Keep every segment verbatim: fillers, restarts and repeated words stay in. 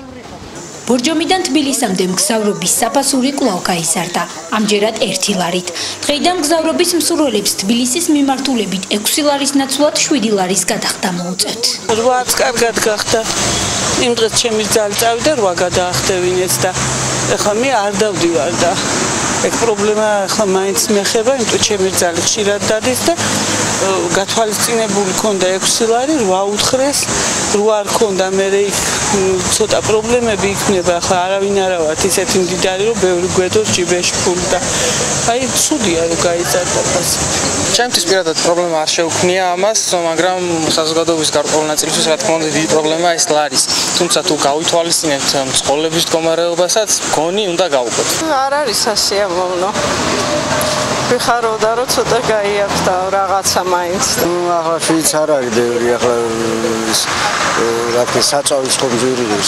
ბორჯომიდან თბილისამდე მგზავრობის საფასური კვლავ გაიზარდა, ამჯერად ერთი ლარით. დღეიდან მგზავრობის მსურველებს თბილისის მიმართულებით ექვსი ლარის ნაცვლად შვიდი ლარის გადახდა მოუწევთ. რვაც კარგად გახდა. იმ დღეს ჩემი ძალი წავიდა რვა გადაახდევინეს და ეხლა მე არ დავდივარ და ეგ პრობლემა ახლა მაინც მეხება, იმიტომ ჩემი ძალი ხშირად დადის და გათვალისწინებული ქონდა ექვსი ლარი, რვა უთხრეს, რვა არ ქონდა, მე იქ ცოტა პრობლემები იქნება, ახლა არავინ არა ვართ ისეთი მდიდარი, რომ ბევრი გვედოს ჯიბეში ფული და აი ცუდია რომ გაიზარდა ფასი. ჩემთვის პირადად პრობლემა არ შეუქმნია ამას, მაგრამ საზოგადოების გარკვეულ ნაწილისთვის რა თქმა უნდა დიდი პრობლემაა ეს ლარის. თუმცა თუ გავითვალისწინებთ მწყობრების მდგომარეობასაც, გონი უნდა გავუყოთ. არ არის სასიამოვნო. ვიხარობდა რომ ცოტა გაიარდა რაღაცა მაინც. ახლა შიც არ არის ბევრი, ახლა რა თქმა საწავის ხომ ძვირი ის.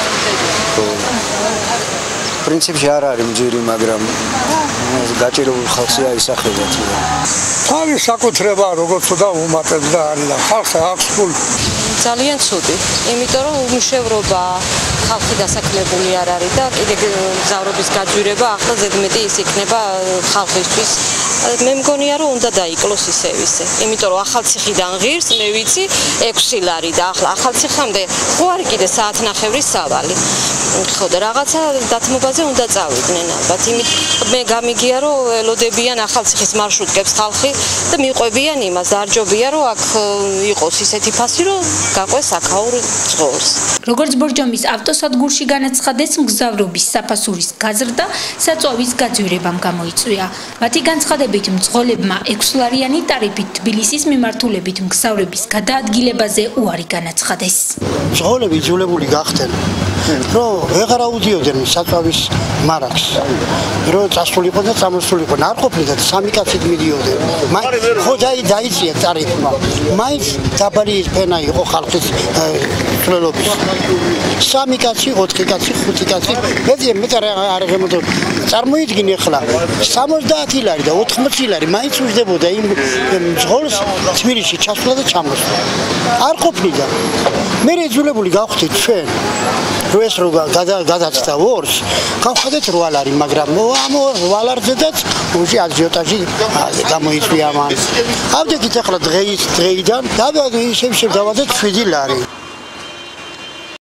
პრინციპში არ არის მძირი, მაგრამ გაჭირებული ხალხი აისახება. თავის საკუთრება როგორც და უმატებს და არის და ხალხს აქვს ფული. ძალიან ცუდი, იმიტომ რომ უმშევრობა ხალხი დასაქმებული არ არის და კიდე მგზავრობის გაძვირება ახლა ზედმეტი ის იქნება ხალხისთვის. მე მგონია რომ უნდა დაიკლოს ისევ ისე, იმიტომ რომ ახალციხიდან ღირს მე ვიცი ექვსი ლარი და ახლა ახალციხამდე ხო არის კიდე საათნახევრის სავალი. ხო და რაღაცა დათმობაზე უნდა წავიდნენ ალბათ. იმით მე გამიგია რომ ელოდებიან ახალციხის მარშრუტკებს ხალხი და მიყვებიან იმას და არ ჯობია რომ აქ იყოს ისეთი ფასი რომ გაყვეს აქაურ ძღოლს. როგორც ბორჯომის ავტოსადგურში განაცხადეს, მგზავრობის საფასურის გაზრდა საწვავის გაძვირებამ გამოიწვია. მათი განცხადებით, მძღოლებმა ექვსლარიანი ტარიფით თბილისის მიმართულებით მგზავრების გადაადგილებაზე უარი განაცხადეს. მძღოლები იძულებული გახდნენ, რომ ვეღარ აუდიოდნენ საწვავის მარაგს, რომ წასულიყო და წამოსულიყო, არ ყოფილიყო სამი კაცით მიდიოდნენ. ხო დაიწია ტარიფმა. მაინც დაბალი ფენა იყო ხალხის ცვლილობის. სამი კაცი, ოთხი კაცი, ხუთი კაცი, მეძე მეტარ არ შემოწევ. წარმოიდგინე ახლა სამოცდაათი ლარი და ოთხმოცი ლარი მაინც უждდებოდა იმ მძღოლს თბილისში ჩასვლა და ჩამოსვლა. არ ყოფნიდა. მე იძულებული გავხდით ჩვენ, რომ ეს რო გადაცდა ორს, გავხდეთ რვა ლარი, მაგრამ ამ რვა ლარზედაც უში აჯიოტაჟი გამოიწვია მან. ავდექით ახლა დღეის დღეიდან და ისევ შევდავადეთ შვიდი ლარი.